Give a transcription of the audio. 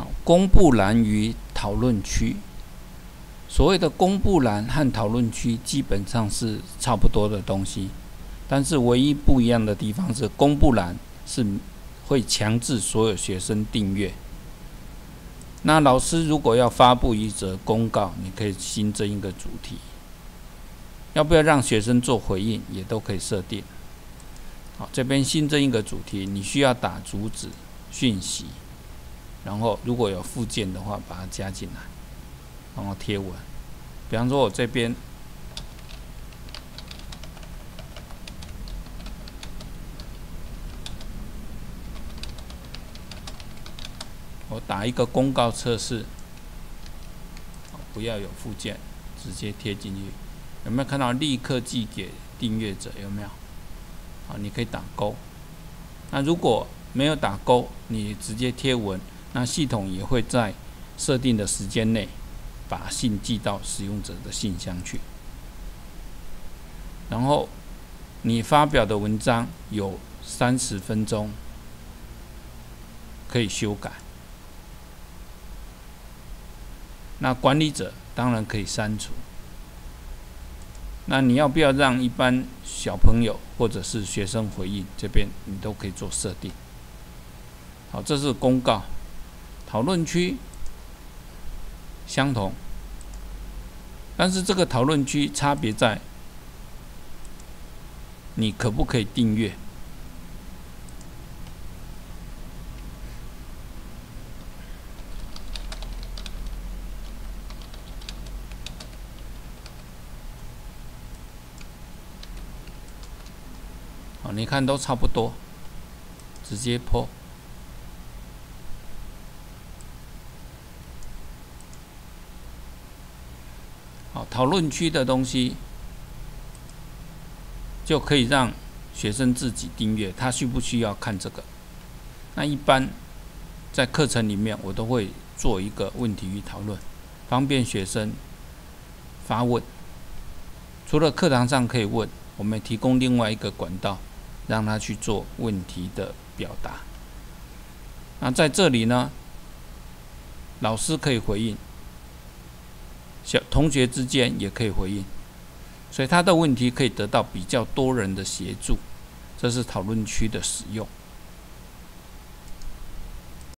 好，公布栏与讨论区。所谓的公布栏和讨论区基本上是差不多的东西，但是唯一不一样的地方是，公布栏是会强制所有学生订阅。那老师如果要发布一则公告，你可以新增一个主题，要不要让学生做回应，也都可以设定。好，这边新增一个主题，你需要打主旨讯息，然后如果有附件的话，把它加进来，然后贴文。比方说，我这边我打一个公告测试，不要有附件，直接贴进去。有没有看到立刻寄给订阅者？有没有？好，你可以打勾。那如果没有打勾，你直接贴文，那系统也会在设定的时间内把信寄到使用者的信箱去。然后你发表的文章有30分钟可以修改。那管理者当然可以删除。那你要不要让一般小朋友或者是学生回应？这边你都可以做设定。好，这是公告。讨论区相同，但是这个讨论区差别在你可不可以订阅。好，你看都差不多，直接po。好，讨论区的东西就可以让学生自己订阅，他需不需要看这个？那一般在课程里面，我都会做一个问题与讨论，方便学生发问。除了课堂上可以问，我们提供另外一个管道，让他去做问题的表达。那在这里呢，老师可以回应，同学之间也可以回应，所以他的问题可以得到比较多人的协助。这是讨论区的使用。